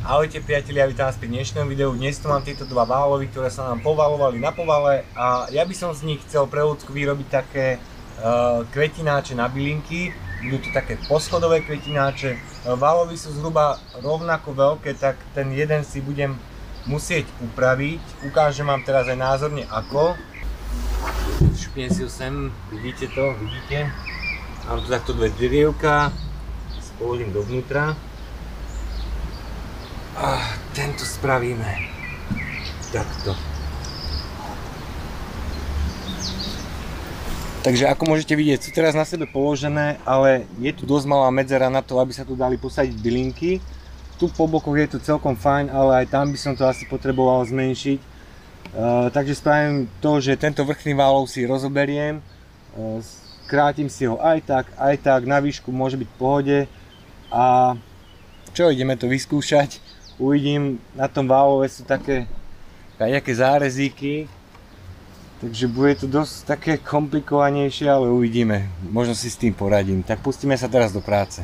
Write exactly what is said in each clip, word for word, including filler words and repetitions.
Ahojte priatelia, vítam vás pri dnešnom videu. Dnes tu mám tieto dva válovy, ktoré sa nám povalovali na povale a ja by som z nich chcel pre ľudsku vyrobiť také uh, kvetináče na bylinky. Budú to také poschodové kvetináče. Válovy sú zhruba rovnako veľké, tak ten jeden si budem musieť upraviť. Ukážem vám teraz aj názorne ako. Šupnem si ho sem, vidíte to, vidíte. Mám tu takto dve derievka, spoložím dovnútra. A tento spravíme takto. Takže ako môžete vidieť, sú teraz na sebe položené, ale je tu dosť malá medzera na to, aby sa tu dali posadiť bylinky. Tu po bokoch je to celkom fajn, ale aj tam by som to asi potreboval zmenšiť. Uh, takže spravím to, že tento vrchný válov si rozoberiem, uh, skrátim si ho aj tak, aj tak, na výšku môže byť v pohode. A čo, ideme to vyskúšať. Uvidím, na tom válove sú také nejaké zárezíky, takže bude to dosť také komplikovanejšie, ale uvidíme, možno si s tým poradím. Tak pustíme sa teraz do práce.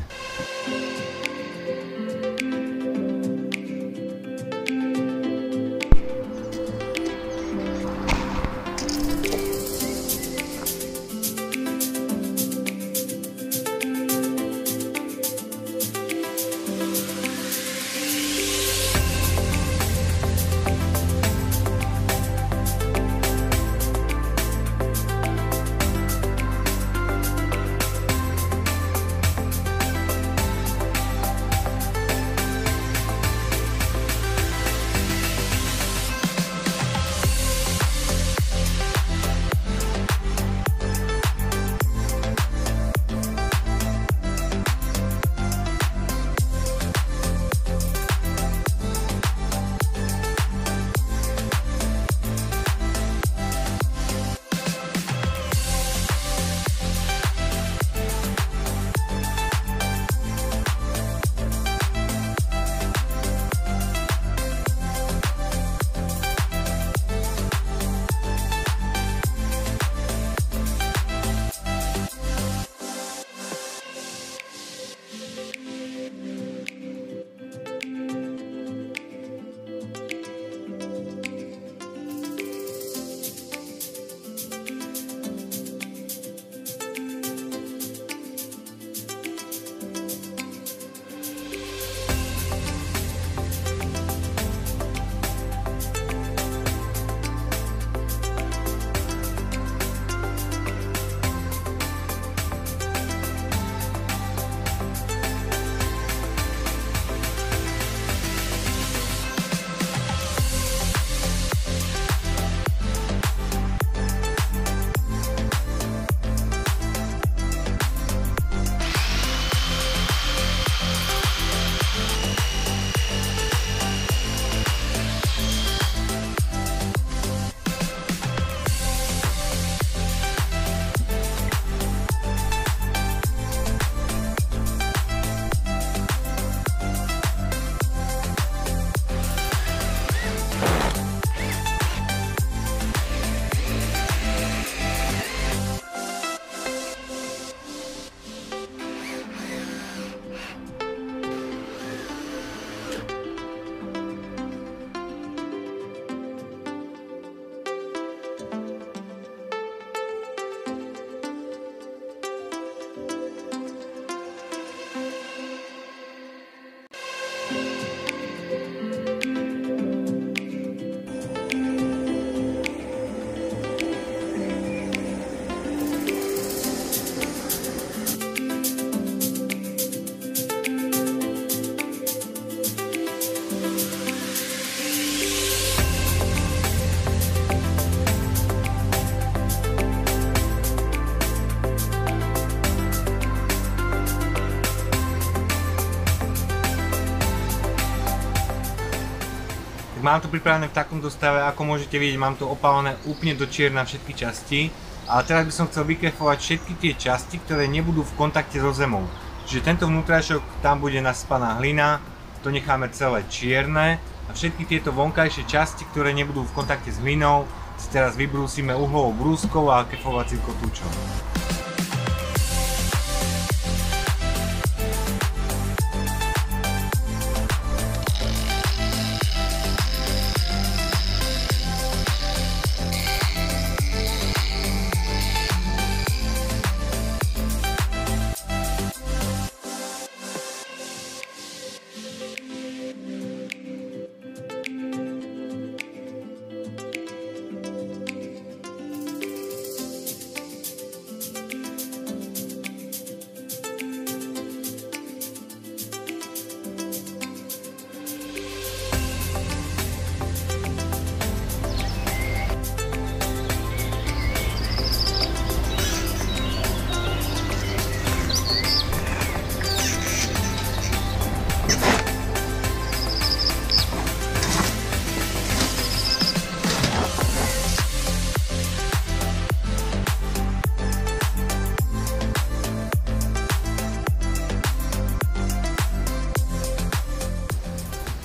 Mám to pripravené v takomto stave, ako môžete vidieť, mám to opálené úplne do čierna všetky časti. A teraz by som chcel vykrefovať všetky tie časti, ktoré nebudú v kontakte so zemou. Čiže tento vnútrašok, tam bude naspaná hlina, to necháme celé čierne. A všetky tieto vonkajšie časti, ktoré nebudú v kontakte s hlinou, si teraz vybrúsime uhlovou brúskou a kefovacím kotúčom.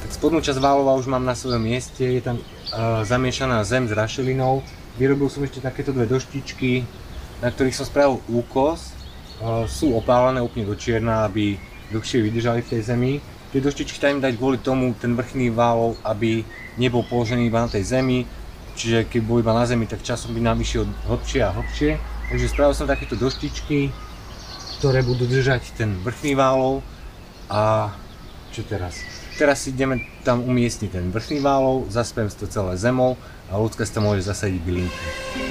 Spodnú časť válova už mám na svojom mieste, je tam uh, zamiešaná zem s rašelinou. Vyrobil som ešte takéto dve doštičky, na ktorých som spravil úkos. Uh, sú opálené úplne do čierna, aby dlhšie vydržali v tej zemi. Tie doštičky tam dať kvôli tomu ten vrchný válov, aby nebol položený iba na tej zemi. Čiže keď bol iba na zemi, tak časom by nám išiel hlbšie a hlbšie. Takže spravil som takéto doštičky, ktoré budú držať ten vrchný válov. A čo teraz? Teraz si ideme tam umiestniť ten vrchný válov, zaspem si to celé zemou a ľudská si tam môže zasadiť bylinky.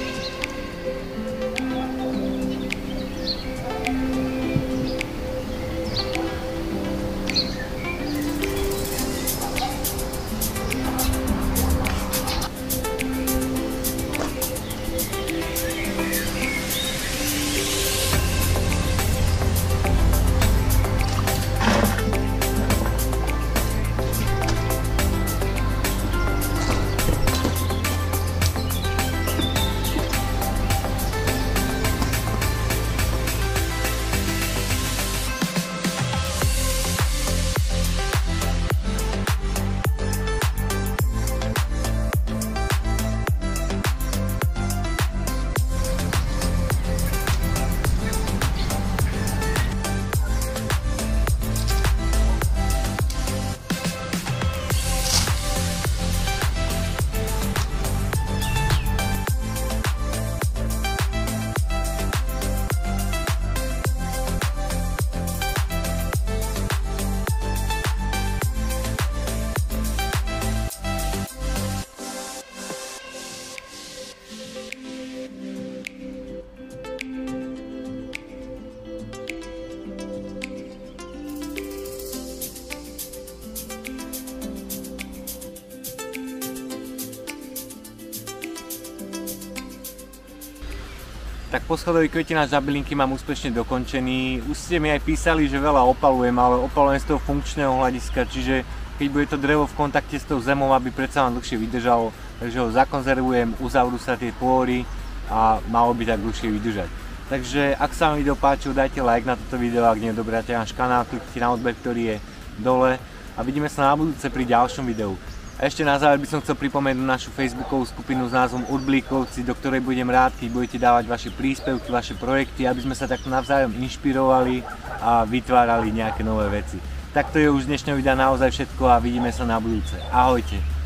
Tak poschodový kvetináč za bylinky mám úspešne dokončený. Už ste mi aj písali, že veľa opalujem, ale opalujem z toho funkčného hľadiska, čiže keď bude to drevo v kontakte s tou zemou, aby predsa vám dlhšie vydržalo, takže ho zakonzervujem, uzavrú sa tie pôry a malo by tak dlhšie vydržať. Takže ak sa vám video páčilo, dajte like na toto video, ak nie, dobráte náš kanál, kliknite na odber, ktorý je dole a vidíme sa na budúce pri ďalšom videu. A ešte na záver by som chcel pripomenúť našu facebookovú skupinu s názvom Urblíkovci, do ktorej budem rád, keď budete dávať vaše príspevky, vaše projekty, aby sme sa takto navzájom inšpirovali a vytvárali nejaké nové veci. Tak to je už z dnešného videa naozaj všetko a vidíme sa na budúce. Ahojte!